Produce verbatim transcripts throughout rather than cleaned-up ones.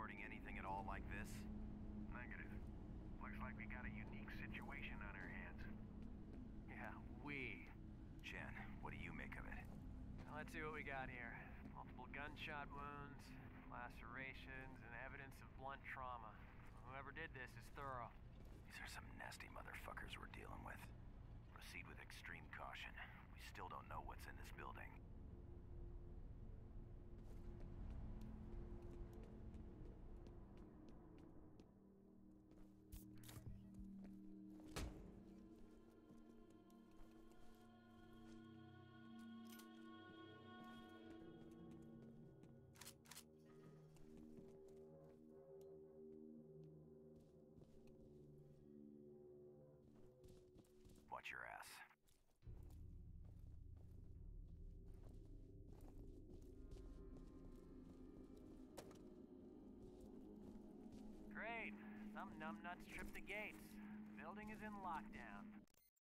escorting anything at all like this? Negative. Looks like we got a unique situation on our hands. Yeah, we. Chen, what do you make of it? Let's see what we got here. Multiple gunshot wounds, lacerations, and evidence of blunt trauma. Whoever did this is thorough. These are some nasty motherfuckers we're dealing with. Proceed with extreme caution. We still don't know what's in this building. Watch your ass. Great. Some numbnuts tripped the gates. The building is in lockdown.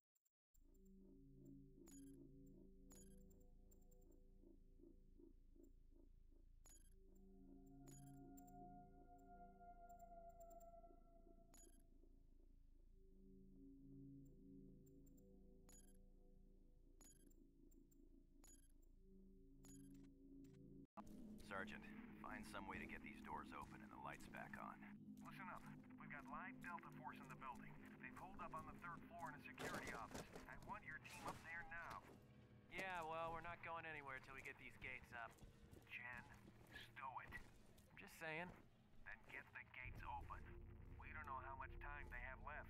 Sergeant, find some way to get these doors open and the lights back on. Listen up. We've got live Delta Force in the building. They've holed up on the third floor in a security office. I want your team up there now. Yeah, well, we're not going anywhere till we get these gates up. Chen, stow it. I'm just saying. Then get the gates open. We don't know how much time they have left.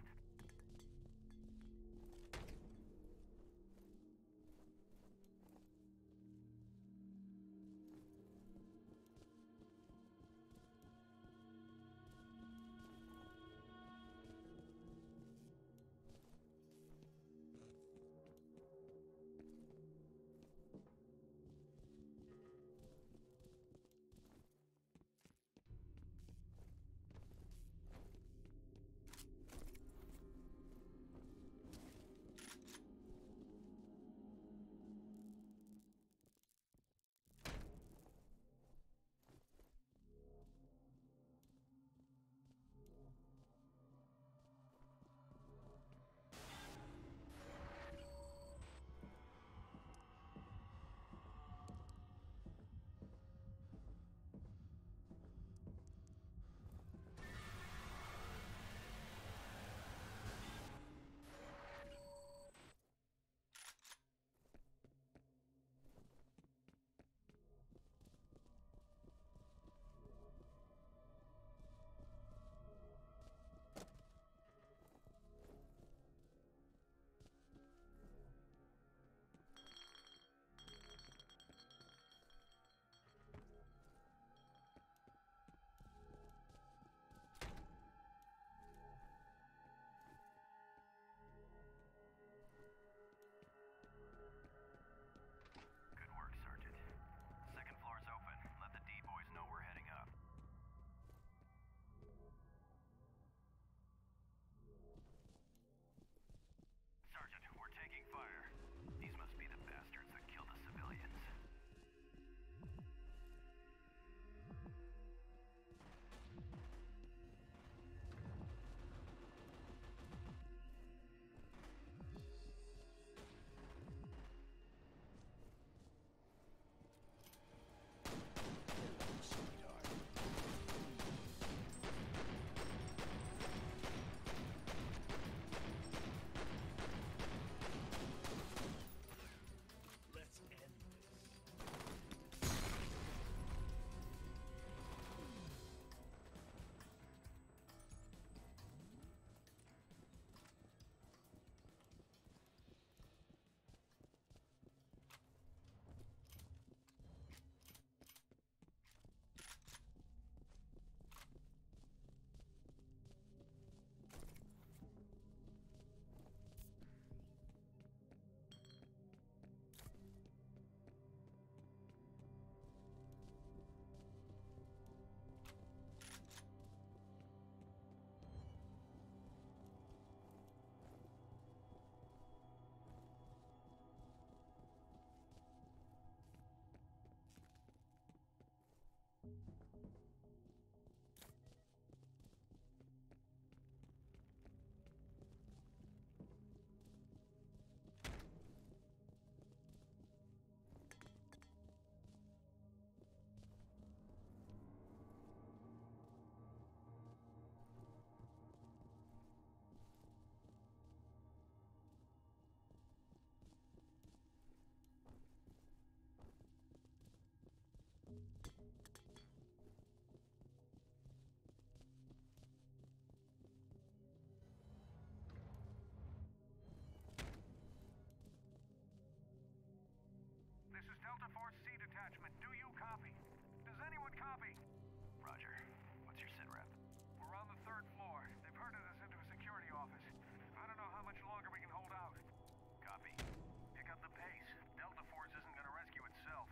Copy. Roger. What's your sit rep? We're on the third floor. They've herded us into a security office. I don't know how much longer we can hold out. Copy. Pick up the pace. Delta Force isn't gonna rescue itself.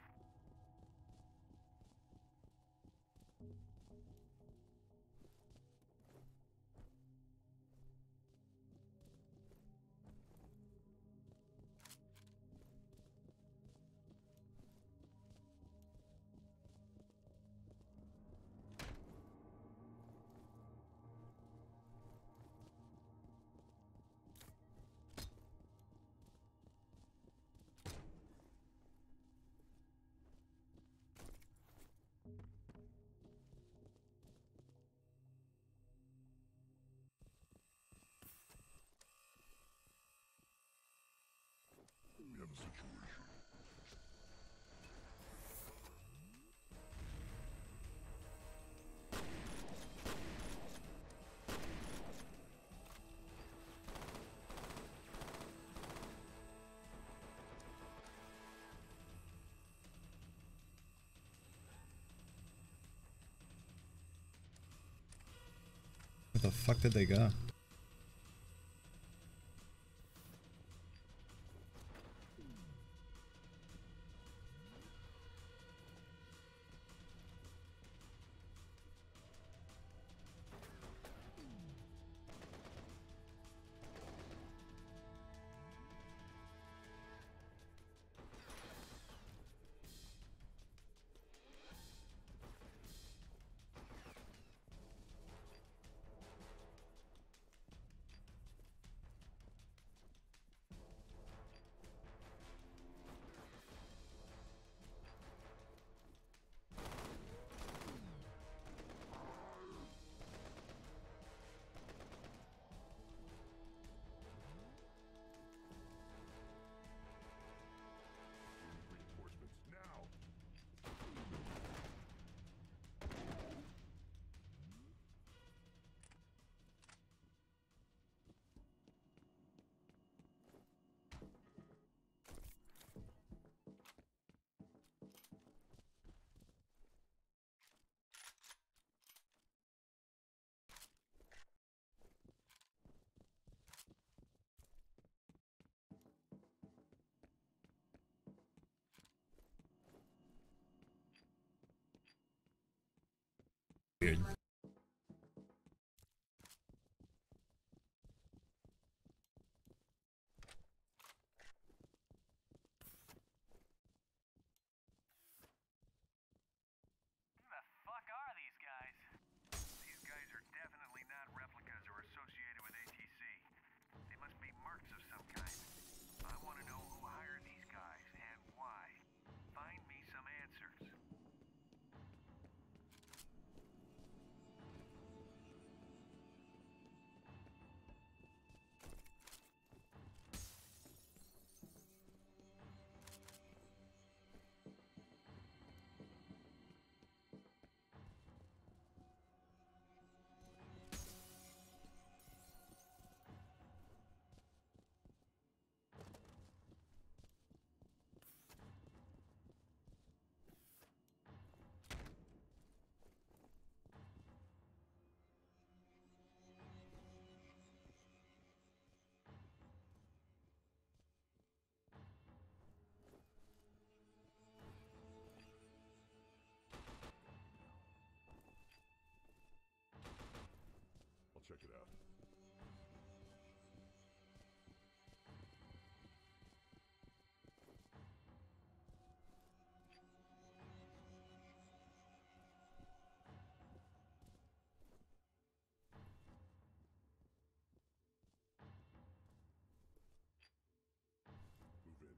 We have a situation. Where the fuck did they go? Reinforcements now. Weird. Who the fuck are these guys? These guys are definitely not replicas or associated with A T C. They must be mercs of some kind. I want to know who hired these guys and why. Find me some answers. I'll check it out. Move in.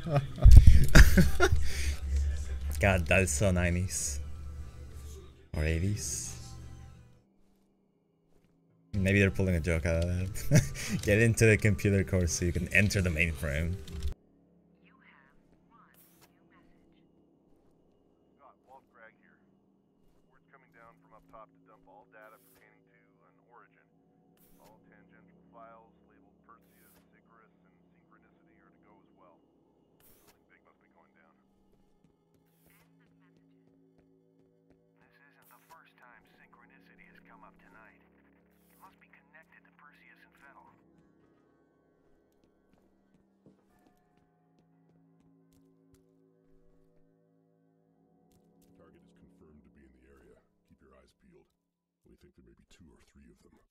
God, that is so nineties. Or eighties. Maybe they're pulling a joke out of that. Get into the computer course so you can enter the mainframe. Scott, Wolf Greg here. Word's coming down from up top to dump all data pertaining to an origin. All tangential files labeled Perseus, Icarus, and Synchronicity are to go as well. Something big must be going down. This isn't the first time Synchronicity has come up tonight. It must be connected to Perseus and F E A R. Target is confirmed to be in the area. Keep your eyes peeled. We think there may be two or three of them.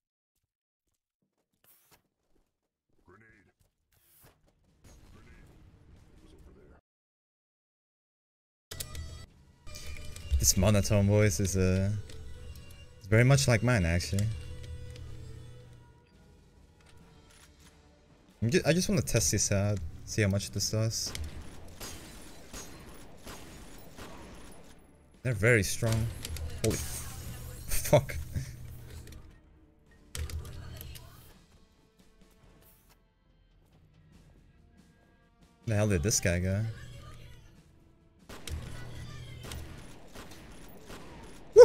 Grenade! Grenade! It was over there. This monotone voice is uh, it's very much like mine, actually. I'm ju- I just want to test this out, see how much this does. They're very strong. Holy fuck. Where the hell did this guy go? Woo!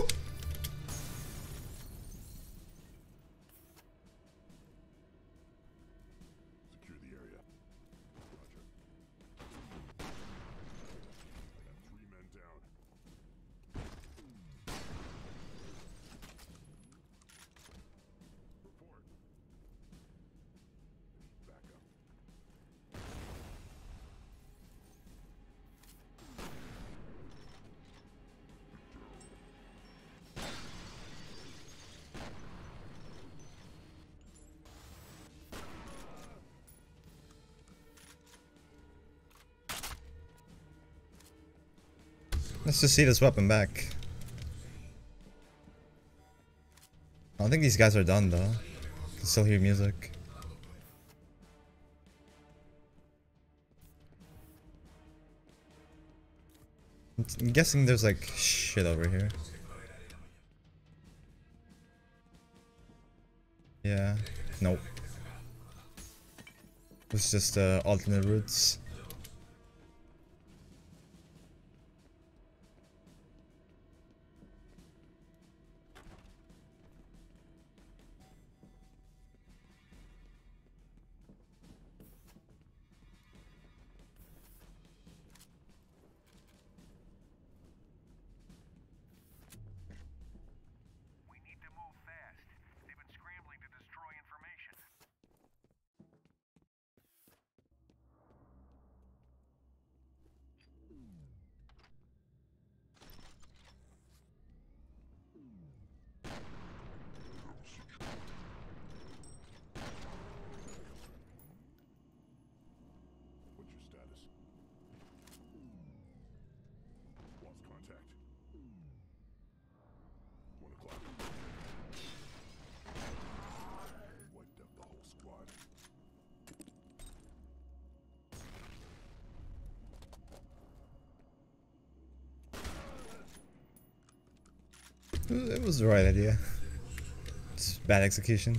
Secure the area. Roger. I got three men down. Report. Back up. Let's just see this weapon back. I don't think these guys are done though. I can still hear music. I'm guessing there's like shit over here. Yeah. Nope. It's just uh, alternate routes. We need to move fast. They've been scrambling to destroy information. What's your status? Lost contact. One o'clock. Wiped out the whole squad. It was the right idea. It's bad execution.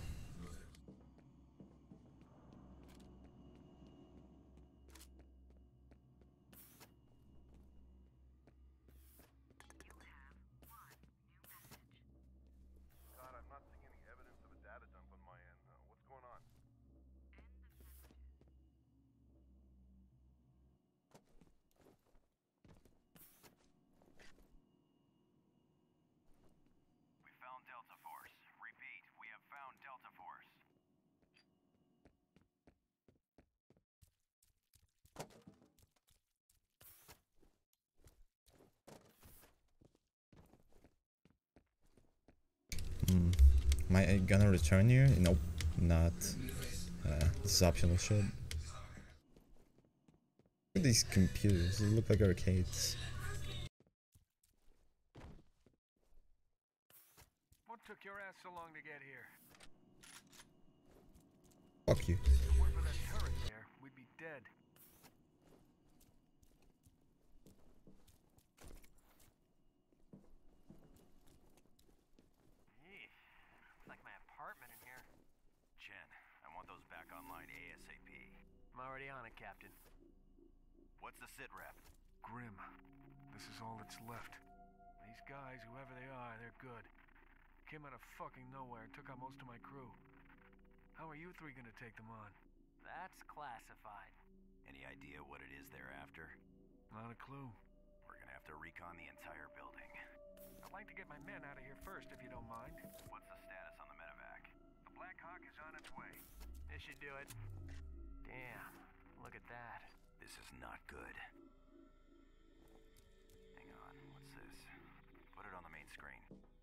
God, I'm not seeing any evidence of a data dump on my end. Uh, what's going on? We found Delta Force. Repeat, we have found Delta Force. Hmm. Am I gonna return here? Nope, not. Uh, this is optional shit. Look at these computers, they look like arcades. What took your ass so long to get here? Fuck you. If it weren't for that turret there, we'd be dead. in. I want those back online ASAP. I'm already on it, Captain. What's the sit rep? Grim. This is all that's left. These guys, whoever they are, they're good. Came out of fucking nowhere and took out most of my crew. How are you three gonna take them on? That's classified. Any idea what it is they're after? Not a clue. We're gonna have to recon the entire building. I'd like to get my men out of here first, if you don't mind. What's the status on the medevac? The Black Hawk is on its way. This should do it. Damn, look at that. This is not good. Hang on, what's this? Put it on the main screen.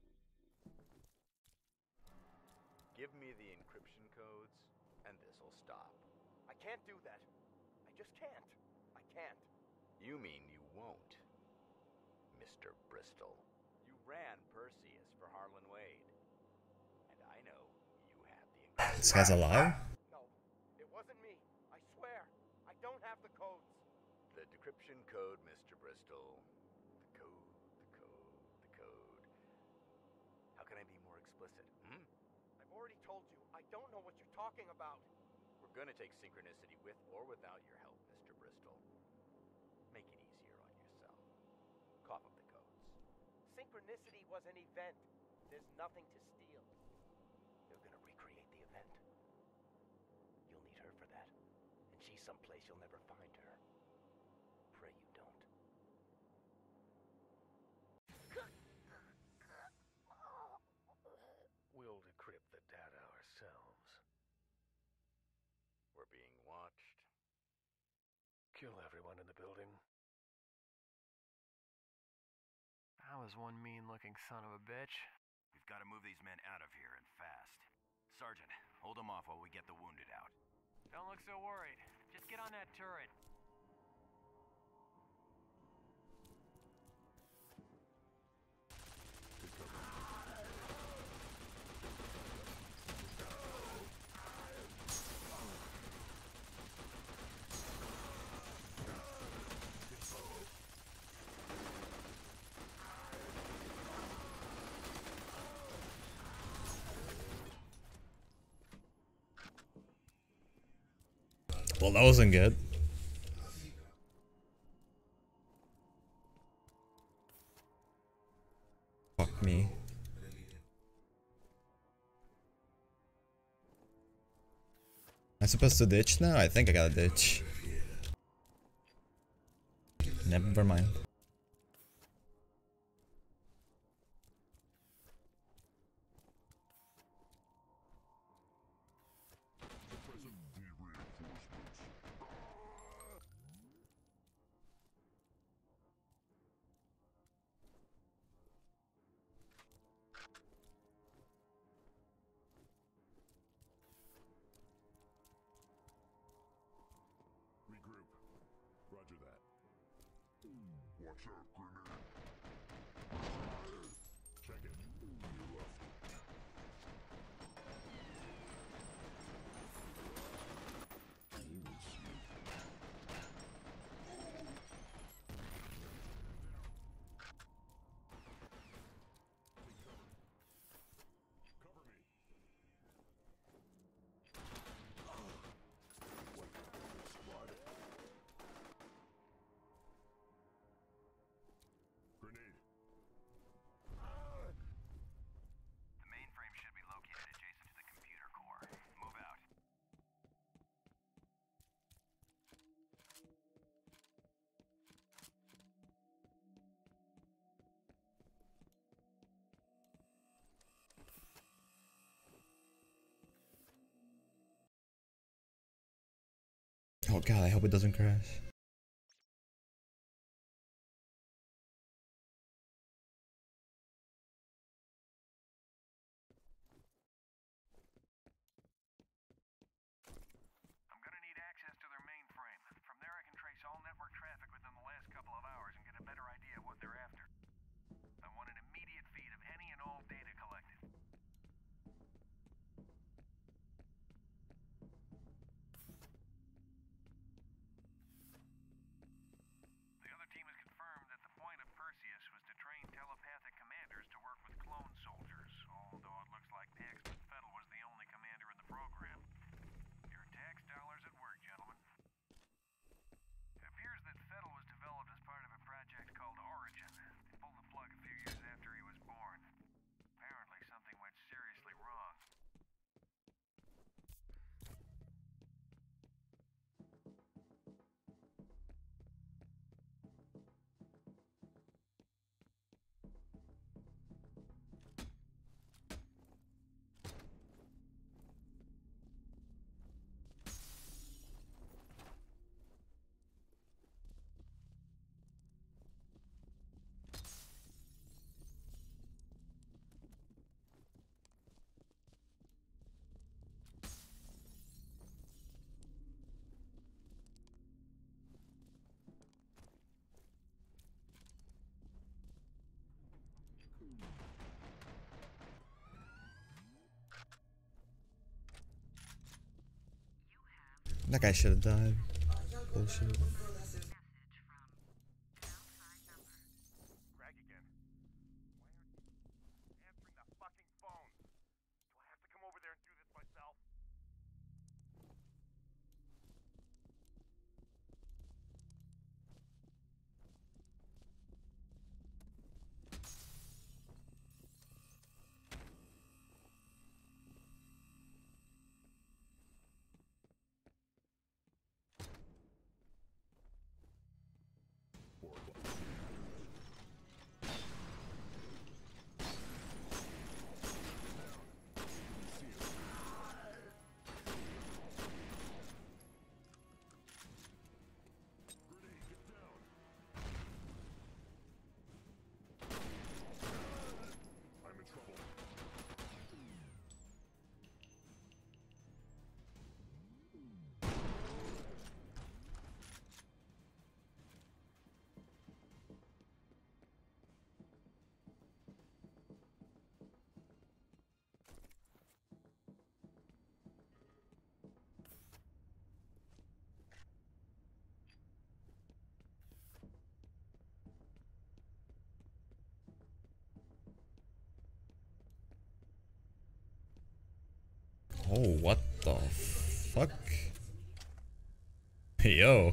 Give me the encryption codes, and this'll stop. I can't do that. I just can't. I can't. You mean you won't, Mister Bristol. You ran Perseus for Harlan Wade. And I know you have the encryption. This guy's alive? No, it wasn't me. I swear. I don't have the codes. The decryption code, Mister Bristol. The code, the code, the code. How can I be more explicit, hmm? I've already told you. I don't know what you're talking about. We're gonna take synchronicity with or without your help, Mister Bristol. Make it easier on yourself. Cough up the codes. Synchronicity was an event. There's nothing to steal. You're gonna recreate the event. You'll need her for that. And she's someplace you'll never find her. Pray you don't. We'll decrypt the data ourselves. We're being watched. Kill everyone in the building. That was one mean-looking son of a bitch. We've got to move these men out of here and fast. Sergeant, hold them off while we get the wounded out. Don't look so worried. Just get on that turret. Well, that wasn't good. Fuck me. Am I supposed to ditch now? I think I gotta ditch. Never mind. Regroup. Roger that. Watch out, grenade. Check it. You left. Cover me. Spotted. Grenade. The mainframe should be located adjacent to the computer core. Move out. Oh god, I hope it doesn't crash. I'm gonna need access to their mainframe. From there I can trace all network traffic within the last couple of hours and get a better idea of what they're after. I want an immediate feed of any and all data collected. That guy should have died. Bullshit. Greg again. Why aren't you answering the fucking phone? Do I have to come over there and do this myself? I'm in trouble. Oh, what the fuck? Yo.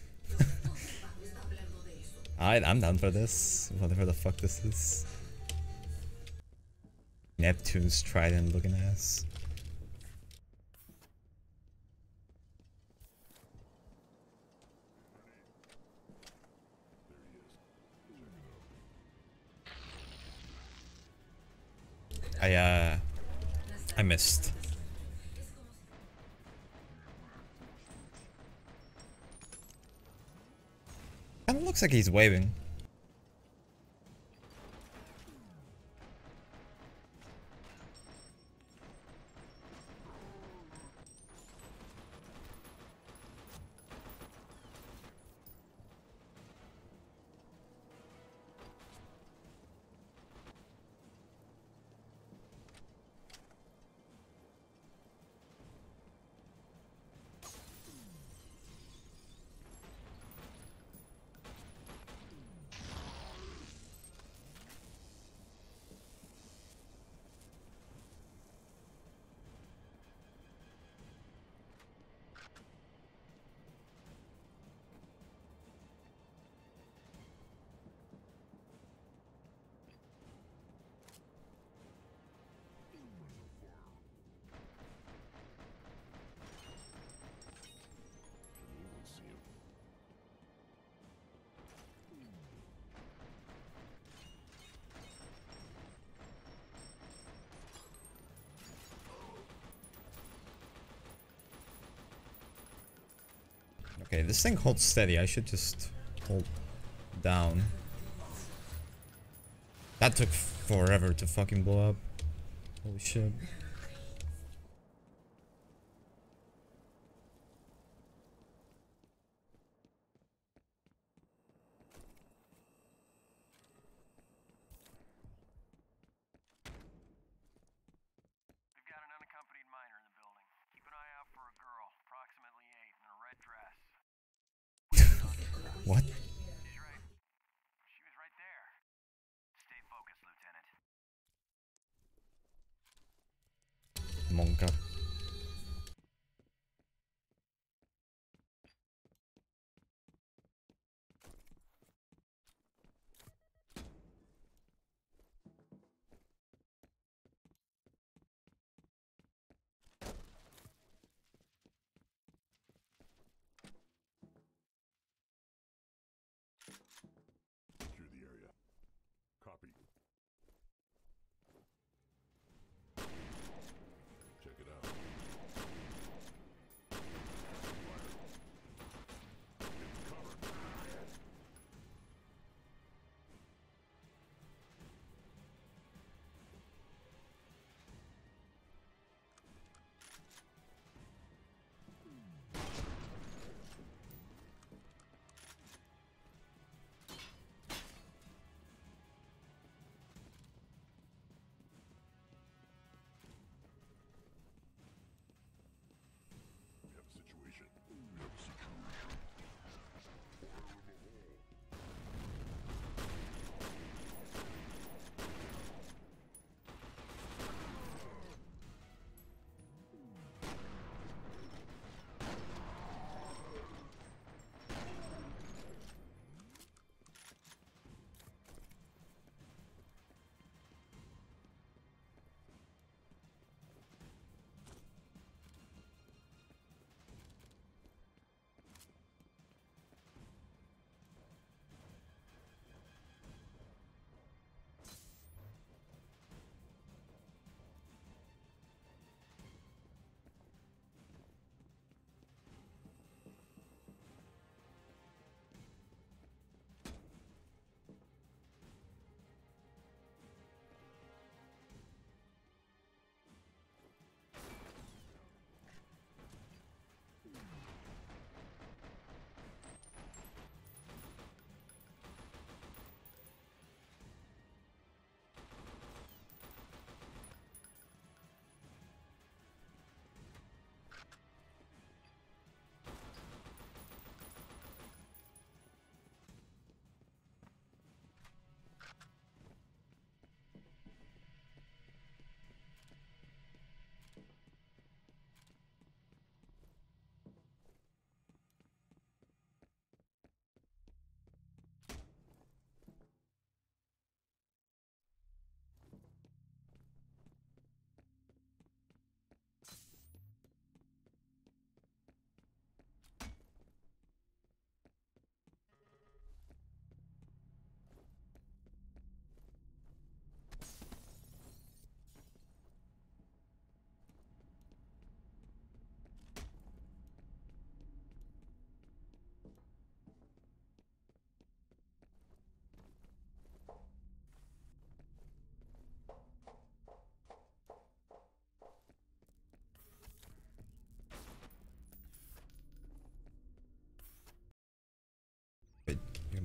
Alright, I'm down for this. Whatever the fuck this is. Neptune's trident looking ass. I, uh... I missed. Kinda looks like he's waving. Okay, this thing holds steady. I should just hold down. That took forever to fucking blow up. Holy shit. We've got an unaccompanied minor in the building. Keep an eye out for a girl, approximately eight, in a red dress. What? She's right. She was right there. Stay focused, Lieutenant. Monka. Secure the area. Copy. Check it out.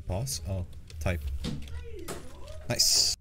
Pause? Oh, type. Nice.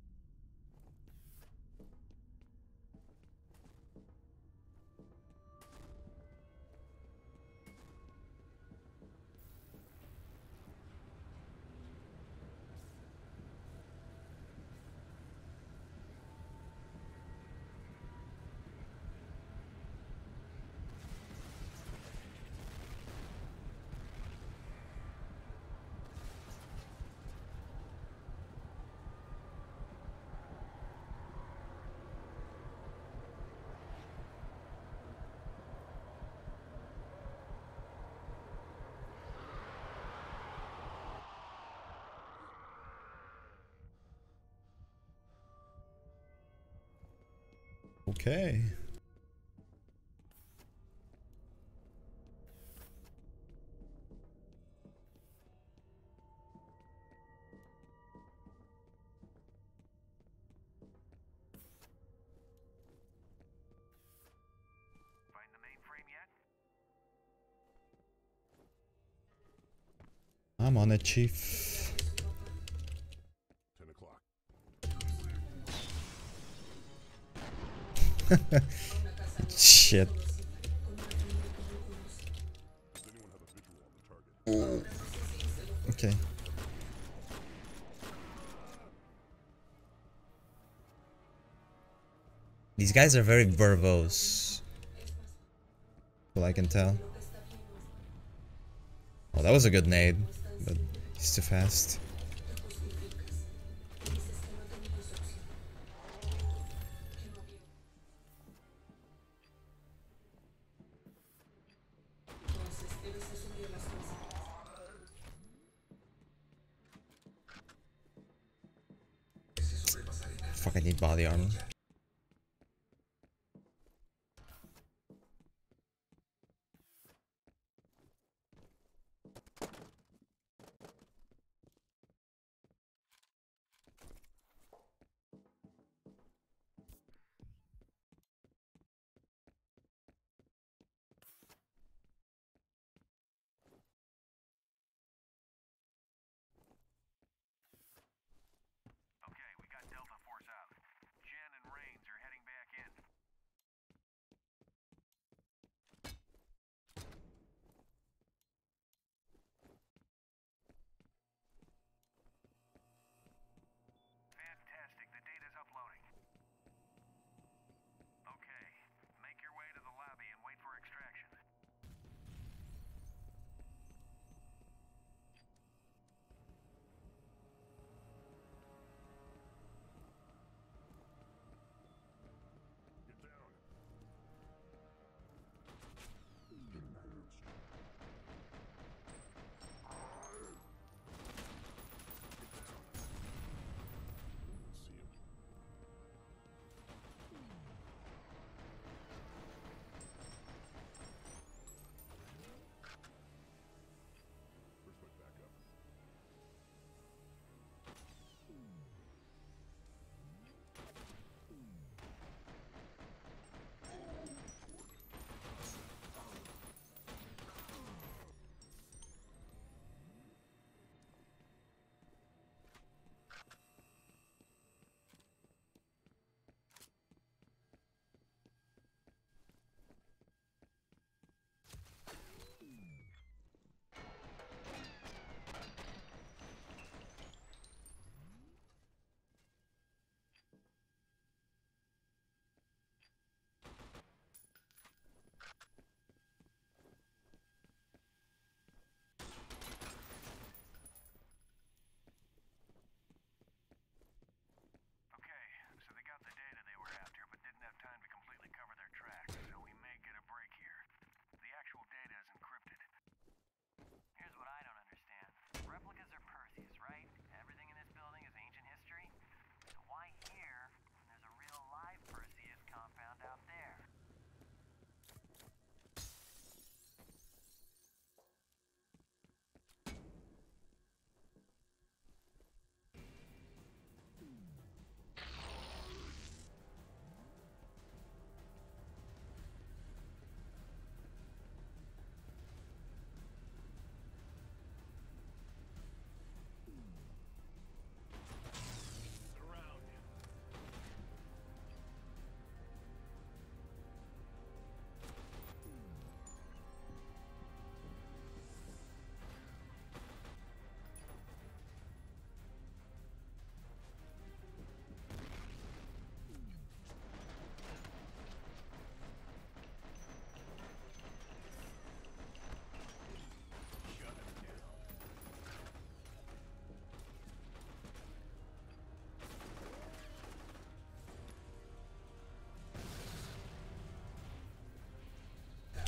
Okay. Find the mainframe yet? I'm on it, Chief. Ten o'clock. Shit. Does anyone have a visual on the target? Okay. These guys are very verbose. Well, I can tell. Oh, that was a good nade, but he's too fast. Fuck, I need body armor. Okay, we got Delta Force out. Jen and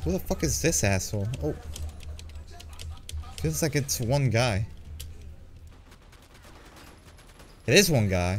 Who the fuck is this asshole? Oh. Feels like it's one guy. It is one guy.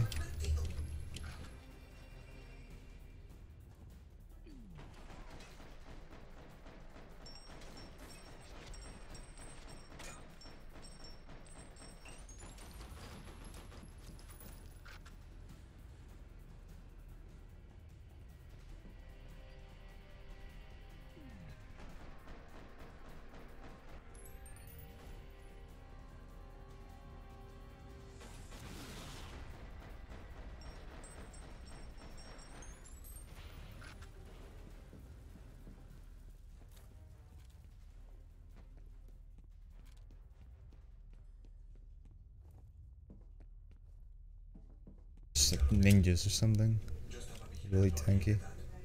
Just like ninjas or something. Really tanky.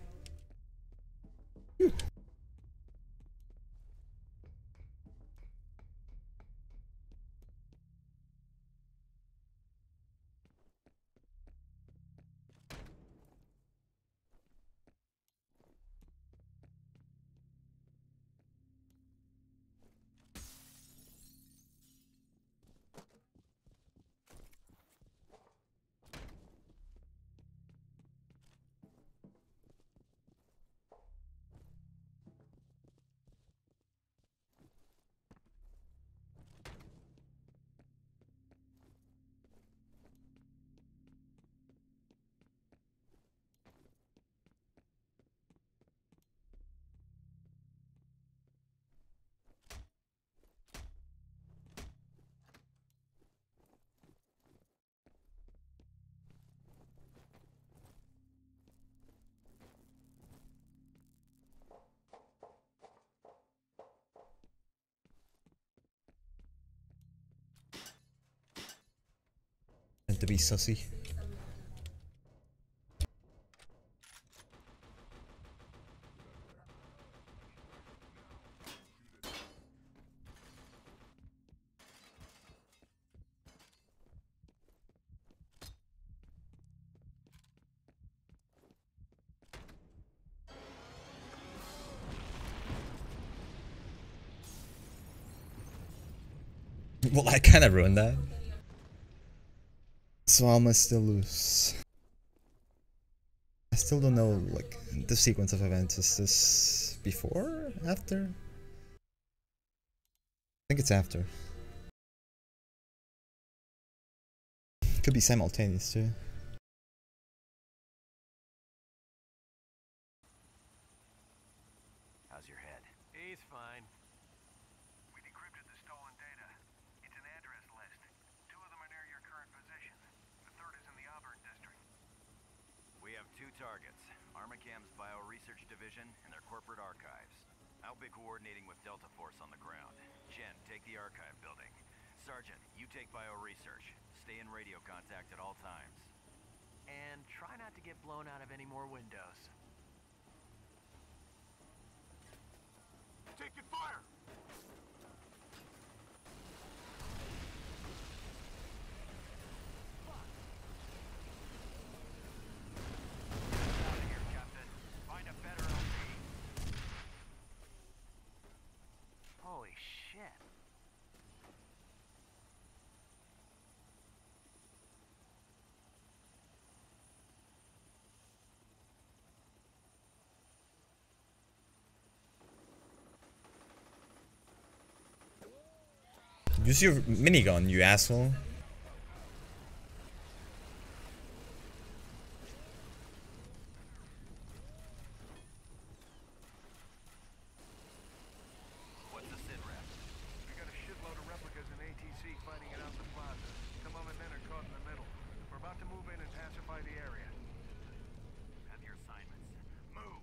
Meant to be sussy. Well, I kind of ruined that. So Alma still lose. I still don't know, like, the sequence of events. Is this before? After? I think it's after. Could be simultaneous too. How's your head? He's fine. We decrypted the stolen data. It's an address list. Two of them are near your current position. The third is in the Auburn district. We have two targets. Armacam's Bio-Research Division and their corporate archives. I'll be coordinating with Delta Force on the ground. Jen, take the archive building. Sergeant, you take Bio-Research. Stay in radio contact at all times. And try not to get blown out of any more windows. Taking fire! Out of here, Captain. Find a better L P. Holy shit. Use your minigun, you asshole. What's the sit rep? We got a shitload of replicas in A T C fighting it out the plaza. Some of my men are caught in the middle. We're about to move in and pacify the area. Have your assignments. Move!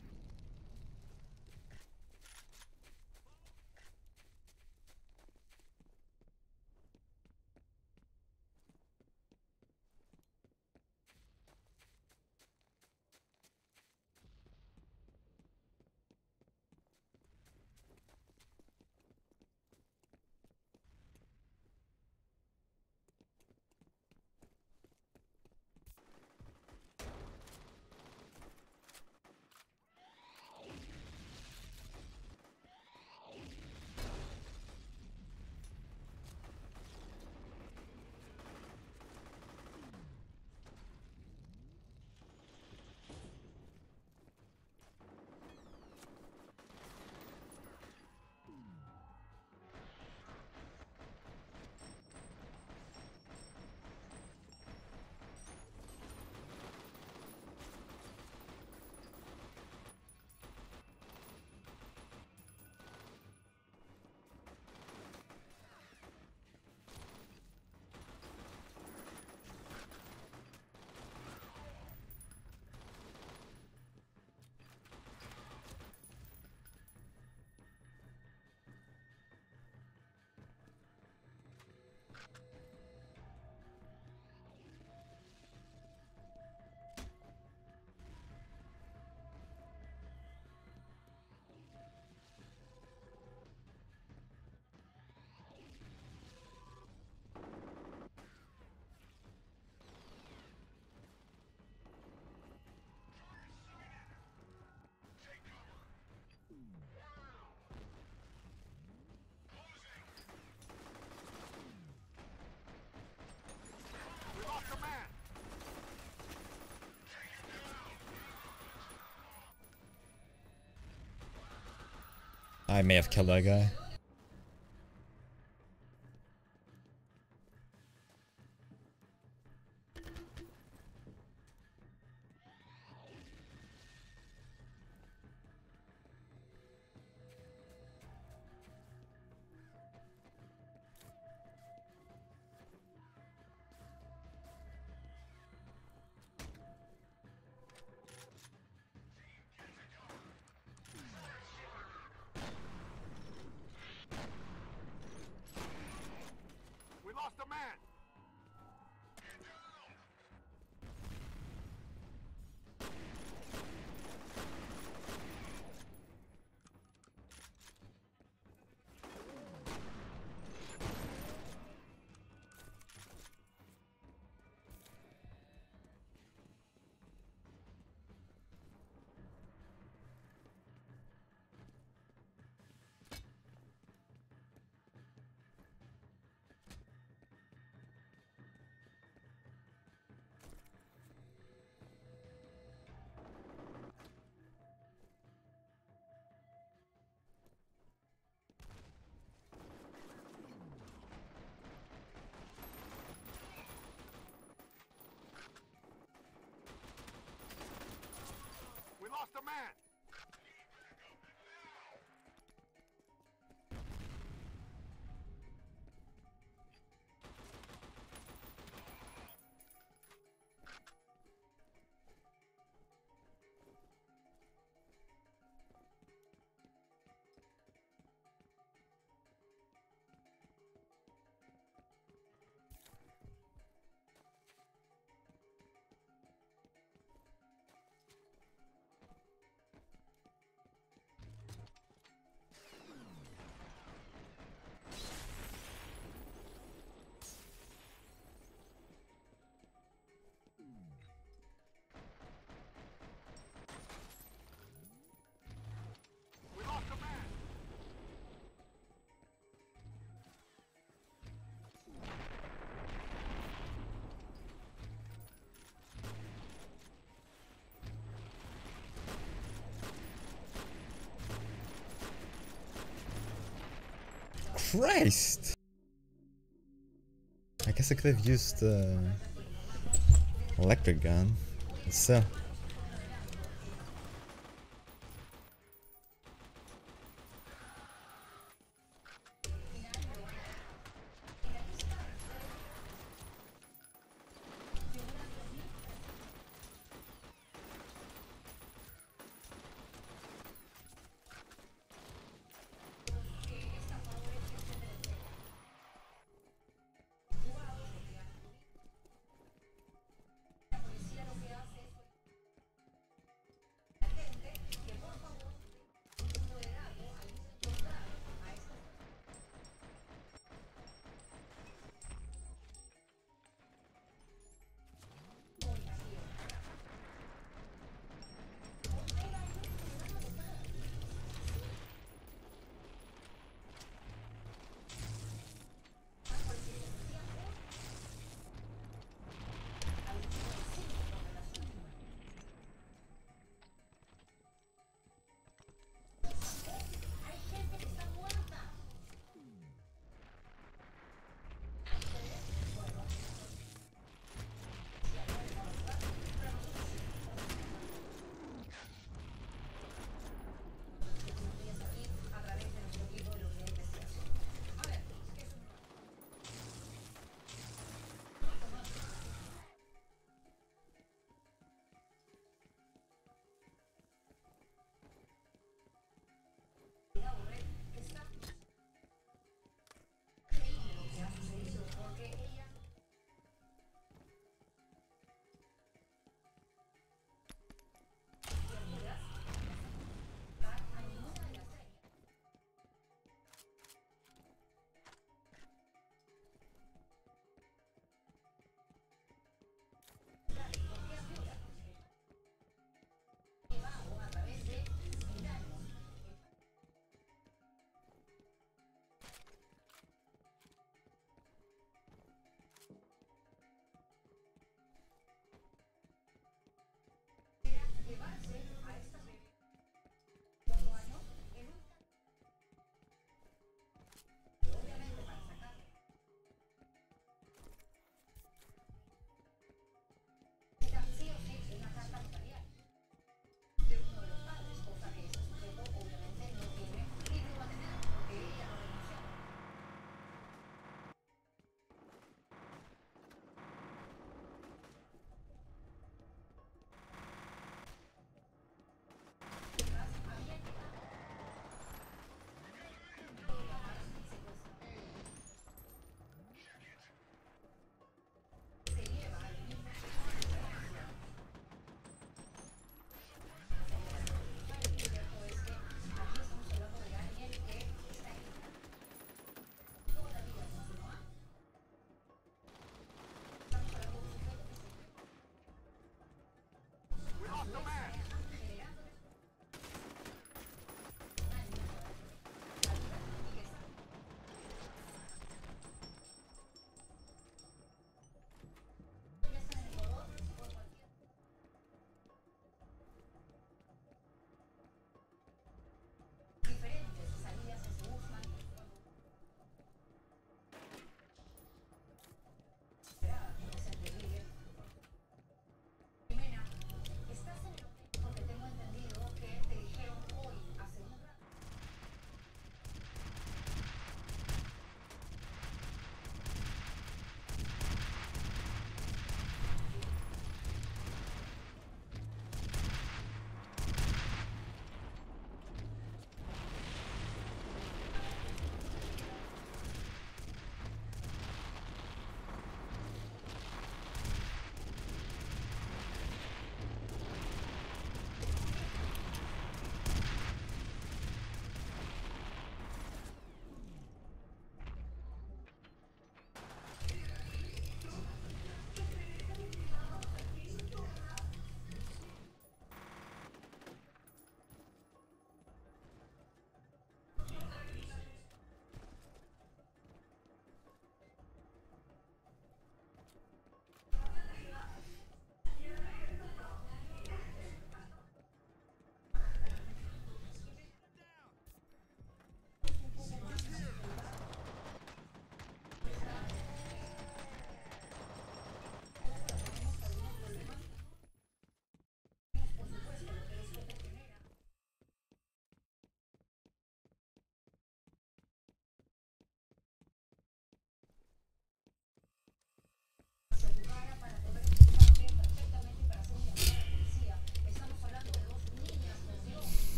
I may have killed that guy. We lost a man! We lost a man! We lost a man! Christ! I guess I could have used the uh, electric gun. So.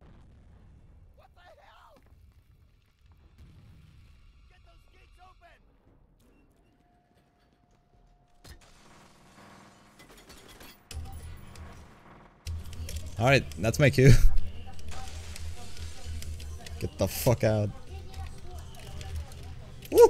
What the hell? Get those gates open! Alright, that's my cue. Get the fuck out. Woo!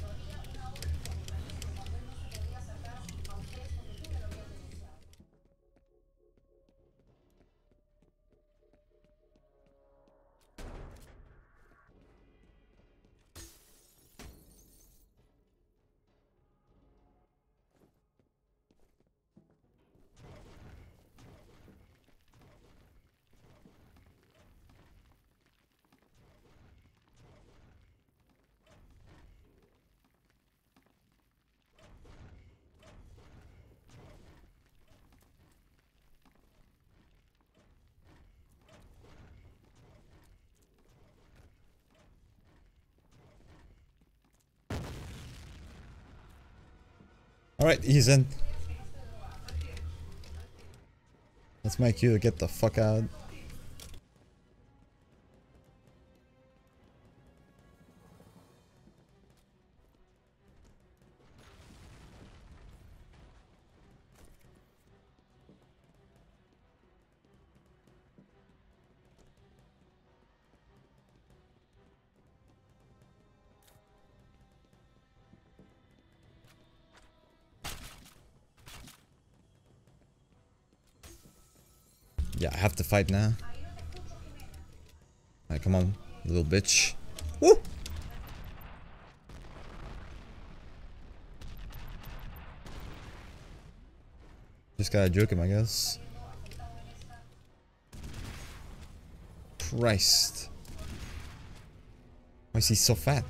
Alright, he's in. That's my cue to get the fuck out. Yeah, I have to fight now. Alright, come on, you little bitch. Woo! Just gotta juke him, I guess. Christ. Why is he so fat?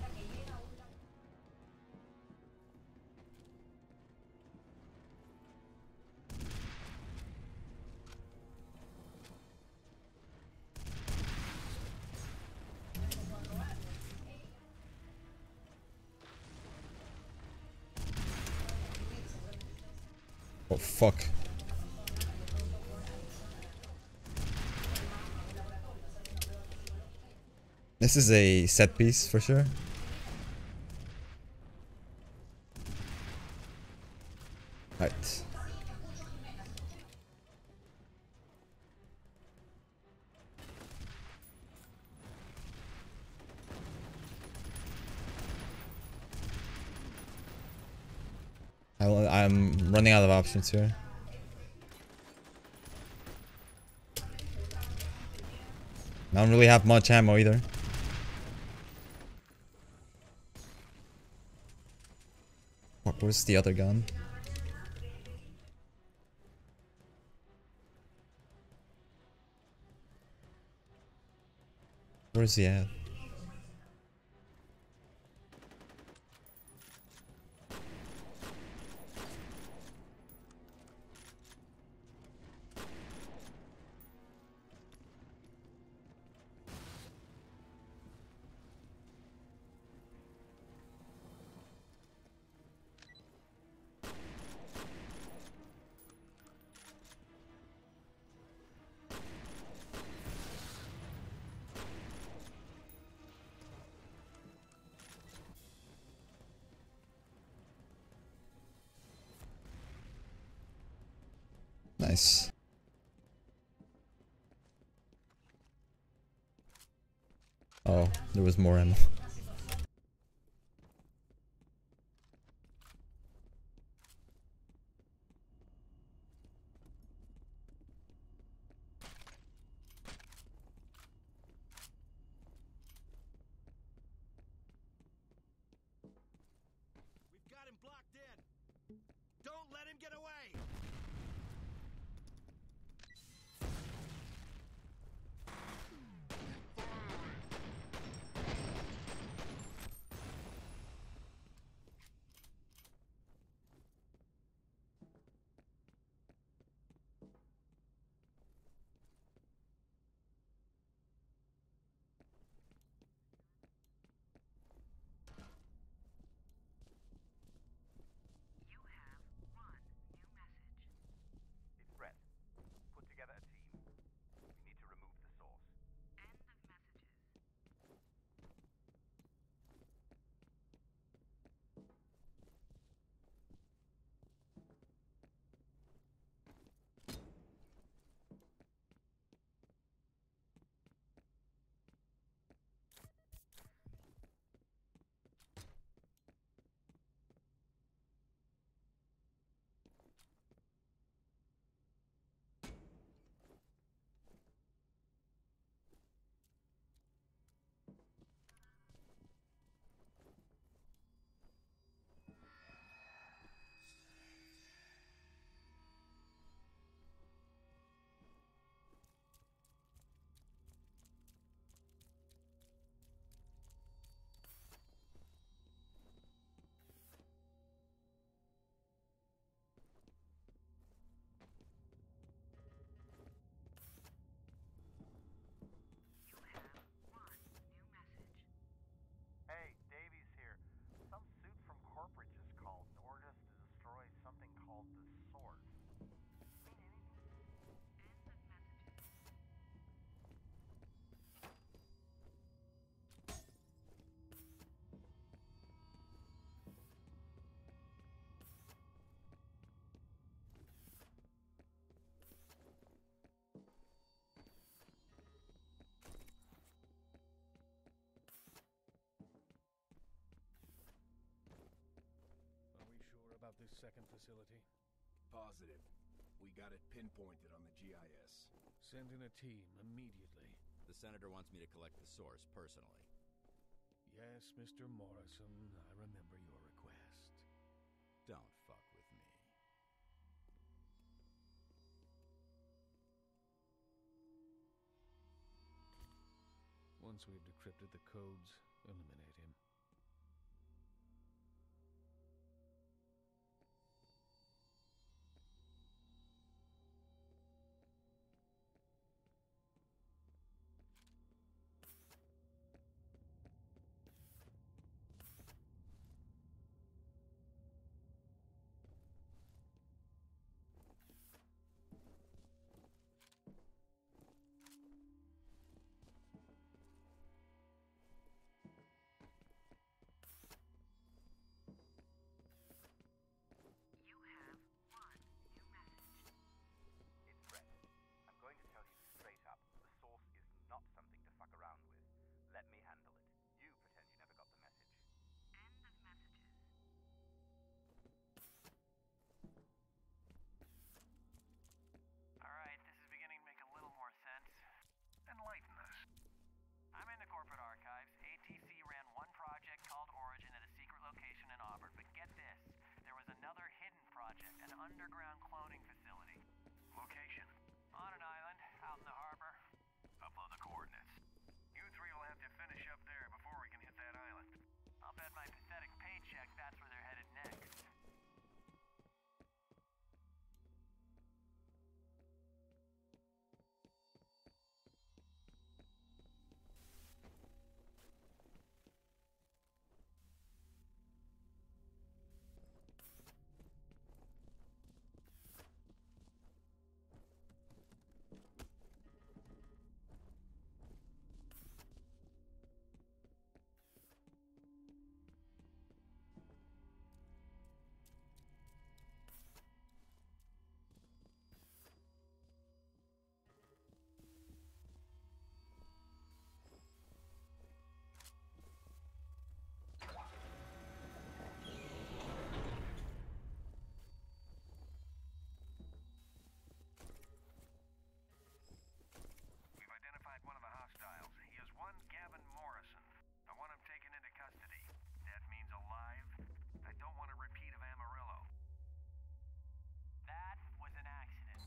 Oh fuck. This is a set piece for sure. Right. I, I'm running out of options here. I don't really have much ammo either. Fuck, where's the other gun? Where's he at? Nice. Oh, there was more ammo. We've got him blocked in. Don't let him get away. this second facility? Positive. We got it pinpointed on the G I S. Send in a team immediately. The Senator wants me to collect the source personally. Yes, Mister Morrison, I remember your request. Don't fuck with me. Once we've decrypted the codes, eliminate him. It's Brett. I'm going to tell you straight up. The source is not something to fuck around with. Let me handle it. You pretend you never got the message. End of messages. Alright, this is beginning to make a little more sense. Enlighten us. I'm in the corporate archives. A T C ran one project called Origin at a secret location in Auburn, but get this. There was another hidden project, an underground cloning facility. Location. On an island, out in the harbor. Upload the coordinates. You three will have to finish up there before we can hit that island. I'll bet my pathetic paycheck that's where they're headed next. We've identified one of the hostiles. He is one Gavin Morrison. I want him taken into custody. That means alive. I don't want a repeat of Amarillo. That was an accident.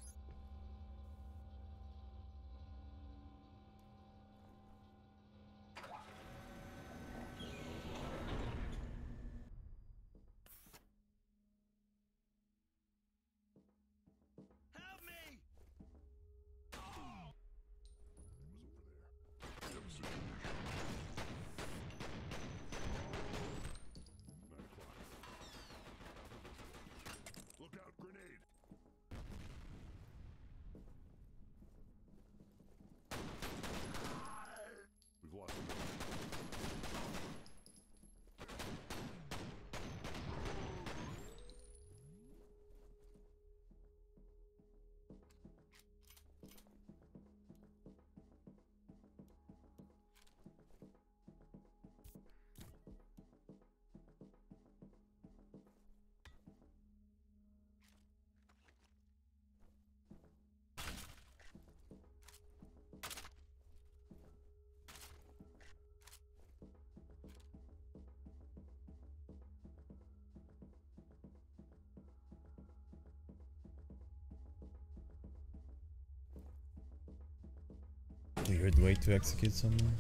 Help me! It was over there. Yep, super. Nine o'clock. Look out, grenade! We've lost him. Weird way to execute someone.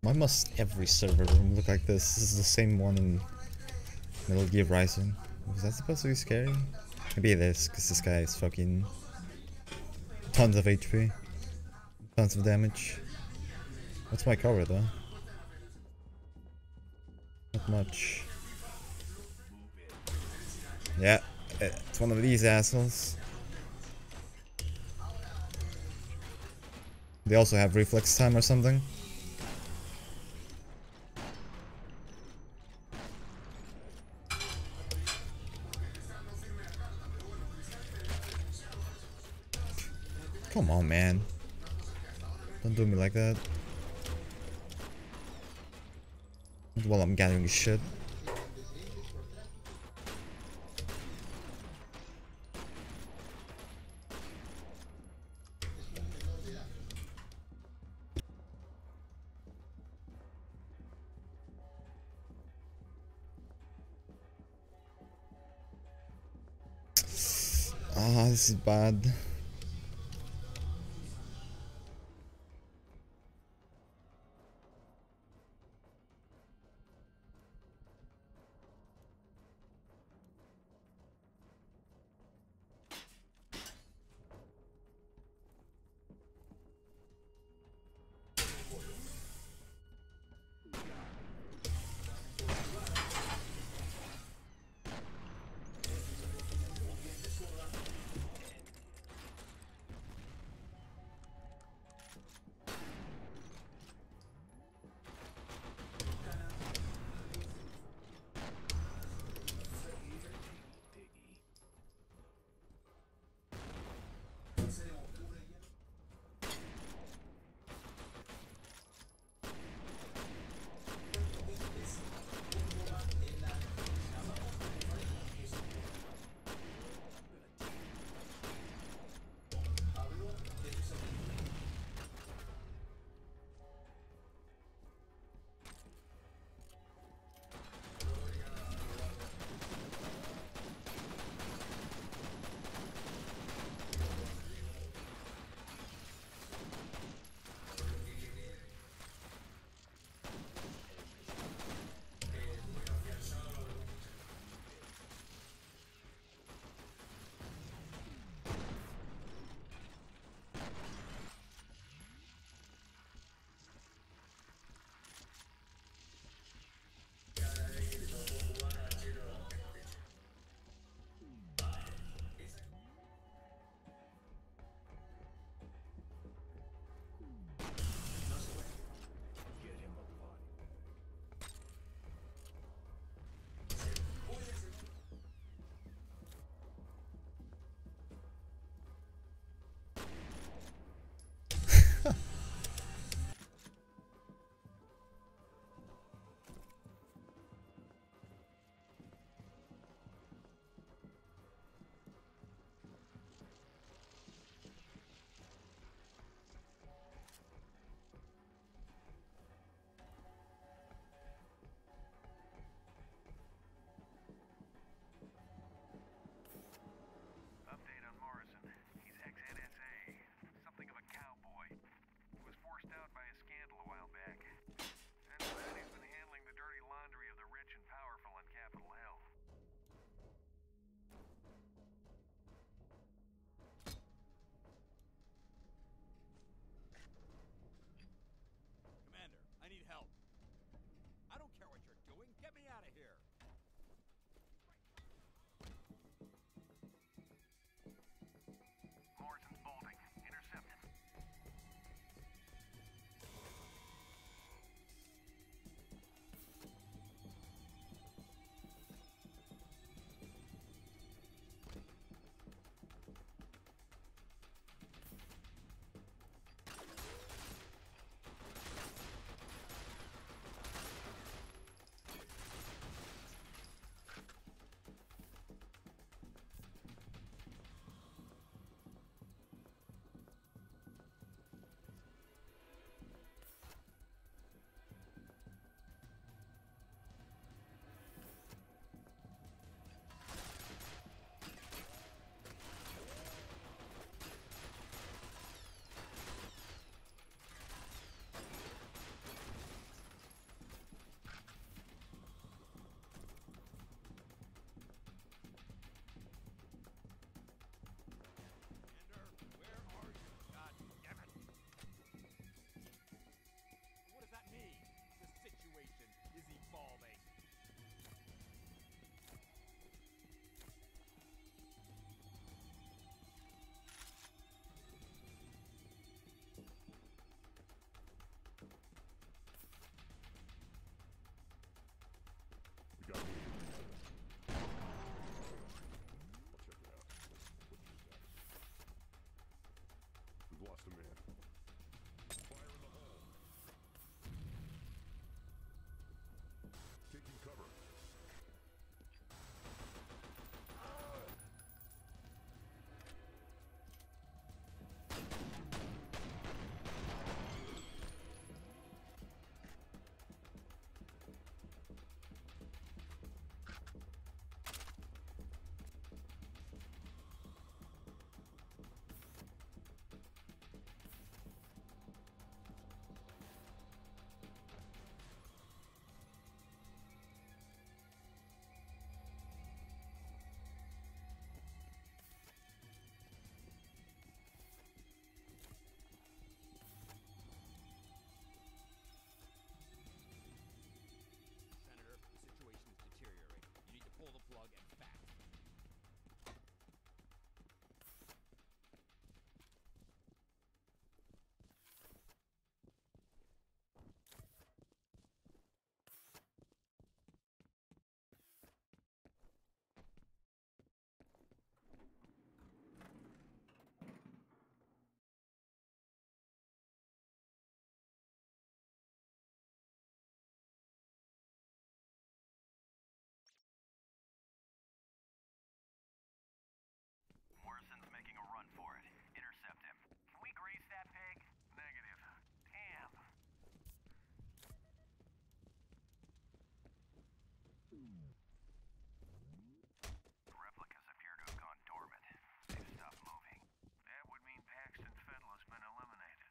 Why must every server room look like this? This is the same one in Metal Gear Rising. Was that supposed to be scary? Maybe it is, because this guy is fucking tons of H P, tons of damage. What's my cover though? Not much. Yeah, it's one of these assholes. They also have reflex time or something. Come on, man. Don't do me like that. Not while I'm gathering shit. Ah, this is bad.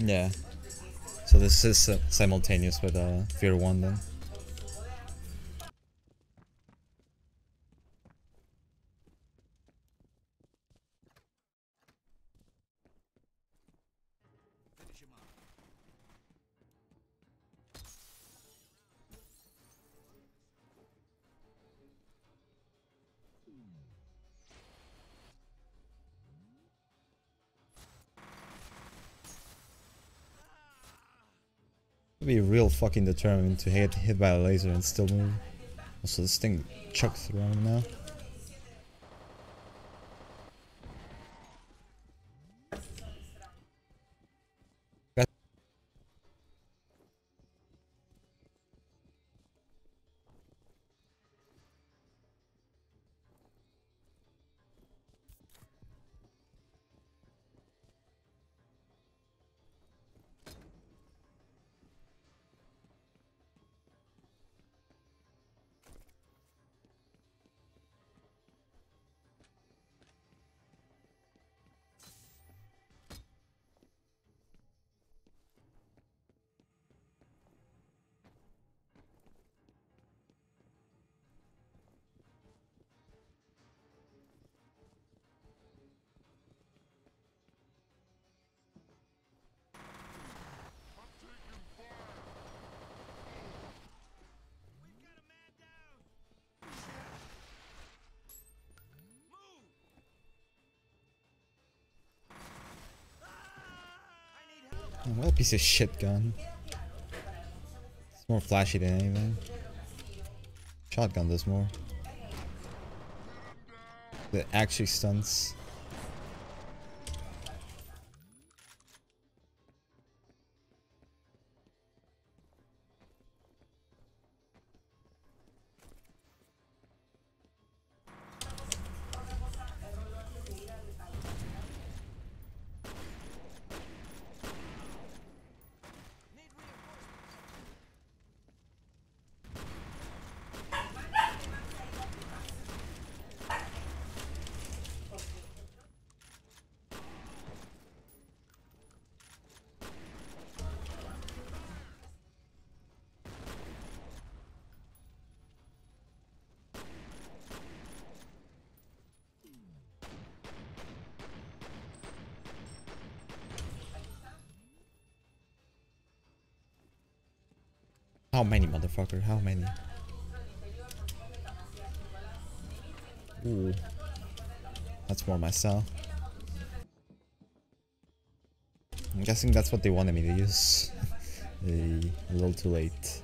Yeah. So this is uh, simultaneous with uh, F E A R one then. Be real fucking determined to hit hit by a laser and still move. Also, this thing chucks around now. Oh, what a piece of shit gun. It's more flashy than anything. Shotgun does more. It actually stunts. How many, motherfucker? How many? Ooh. That's more my style. I'm guessing that's what they wanted me to use. a, a little too late.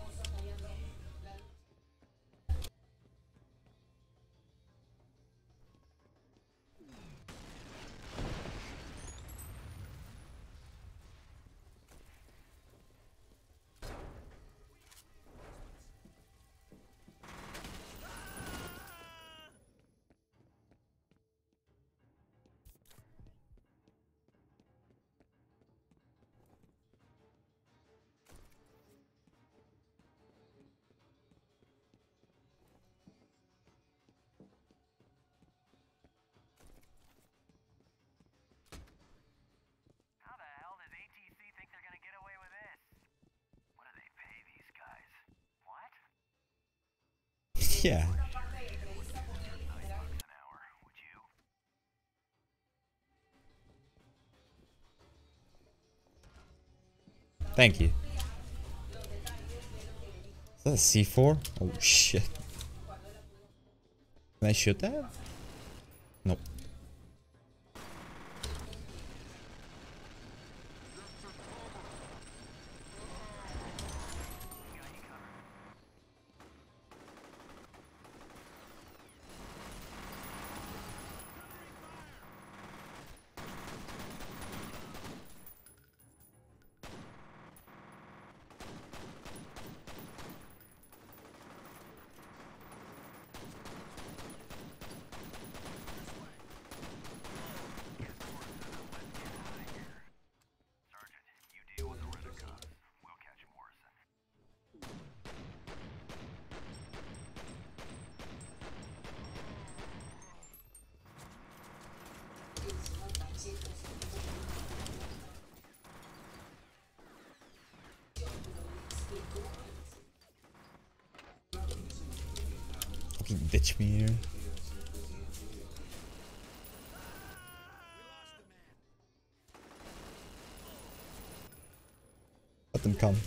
How the hell does A T C think they're gonna get away with this? What do they pay these guys? What? Yeah. Nine bucks an hour, would you? Thank you. Is that a C four? Oh shit. Can I shoot that? Nope. fucking ditch me here. Let them come.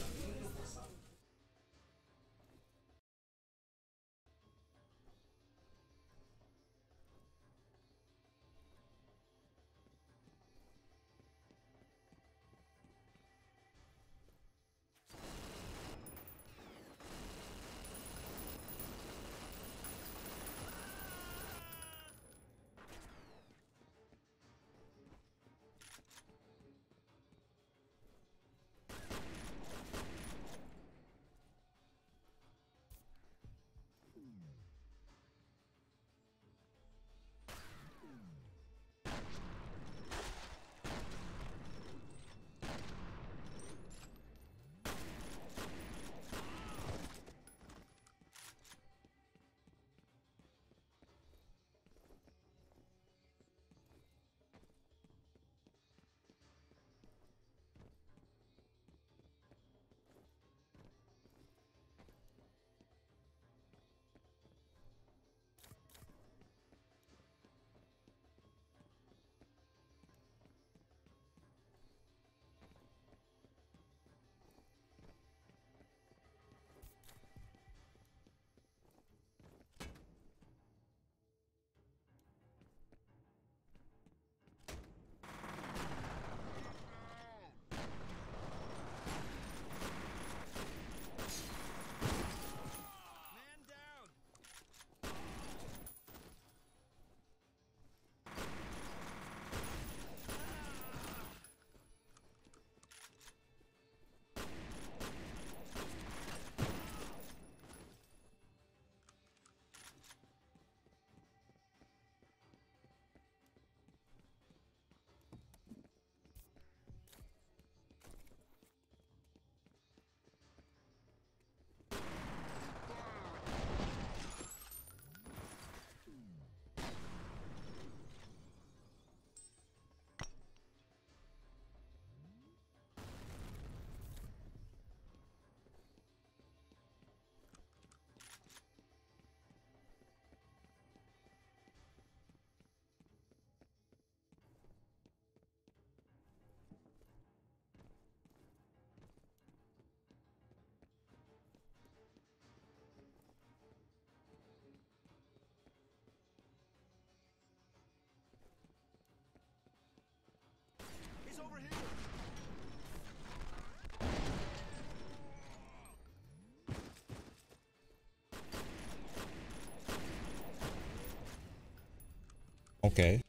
Okay.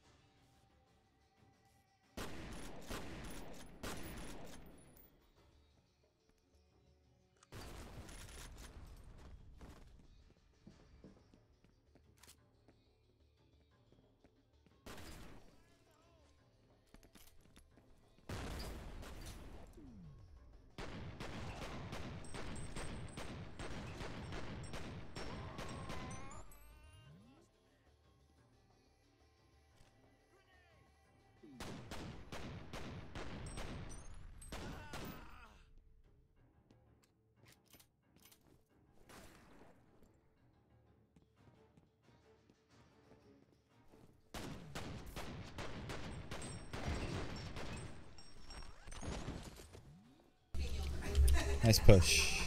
Nice push.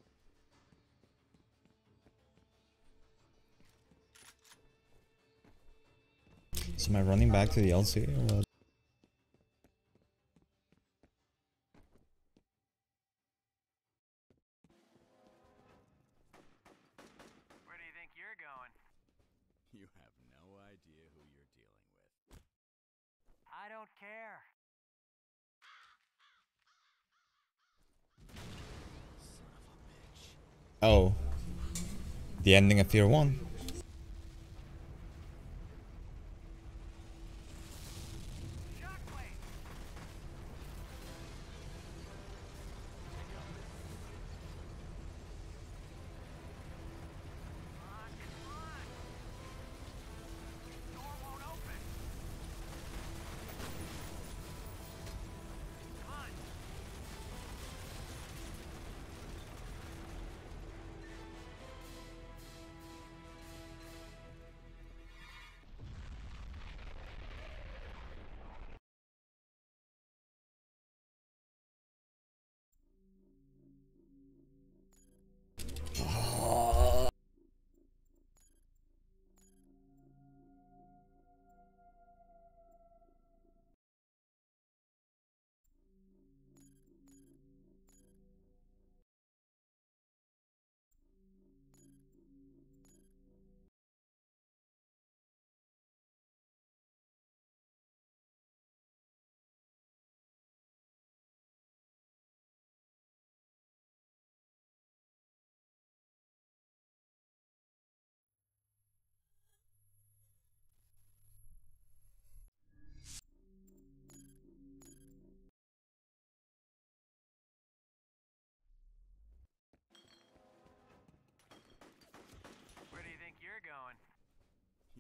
So am I running back to the L C or what? Where do you think you're going? You have no idea who you're dealing with. I don't care. Oh. The ending of F E A R one.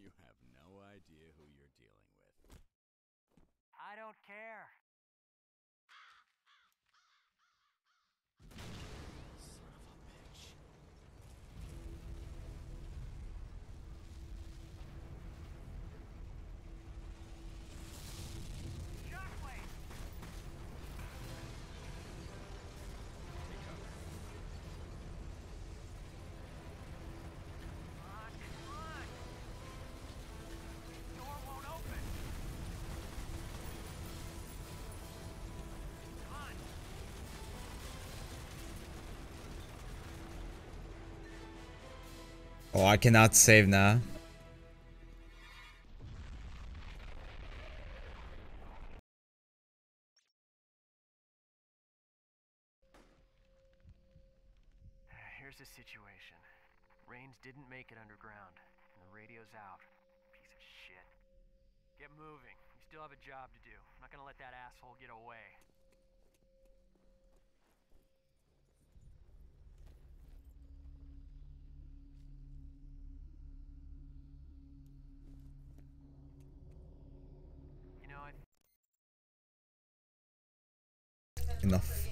You have no idea who you're dealing with. I don't care. Son of a bitch. Shockwave! Take cover. Come on, come on! Door won't open! Come on! Oh, I cannot save now. Here's the situation. Rains didn't make it underground, and the radio's out. Piece of shit. Get moving. We still have a job to do. I'm not gonna let that asshole get away. You know, I Enough.